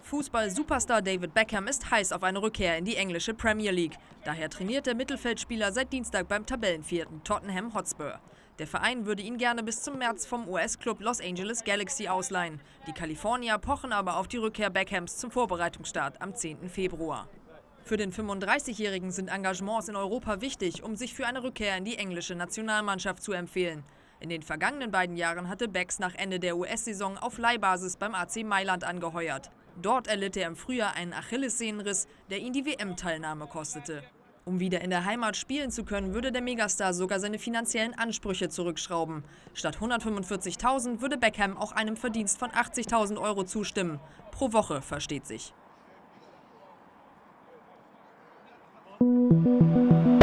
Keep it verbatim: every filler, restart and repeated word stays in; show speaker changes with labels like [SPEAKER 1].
[SPEAKER 1] Fußball-Superstar David Beckham ist heiß auf eine Rückkehr in die englische Premier League. Daher trainiert der Mittelfeldspieler seit Dienstag beim Tabellenvierten Tottenham Hotspur. Der Verein würde ihn gerne bis zum März vom U S-Klub Los Angeles Galaxy ausleihen. Die Kalifornier pochen aber auf die Rückkehr Beckhams zum Vorbereitungsstart am zehnten Februar. Für den fünfunddreißigjährigen sind Engagements in Europa wichtig, um sich für eine Rückkehr in die englische Nationalmannschaft zu empfehlen. In den vergangenen beiden Jahren hatte Becks nach Ende der U S-Saison auf Leihbasis beim A C Mailand angeheuert. Dort erlitt er im Frühjahr einen Achillessehnenriss, der ihn die W M-Teilnahme kostete. Um wieder in der Heimat spielen zu können, würde der Megastar sogar seine finanziellen Ansprüche zurückschrauben. Statt hundertfünfundvierzigtausend würde Beckham auch einem Verdienst von achtzigtausend Euro zustimmen. Pro Woche, versteht sich.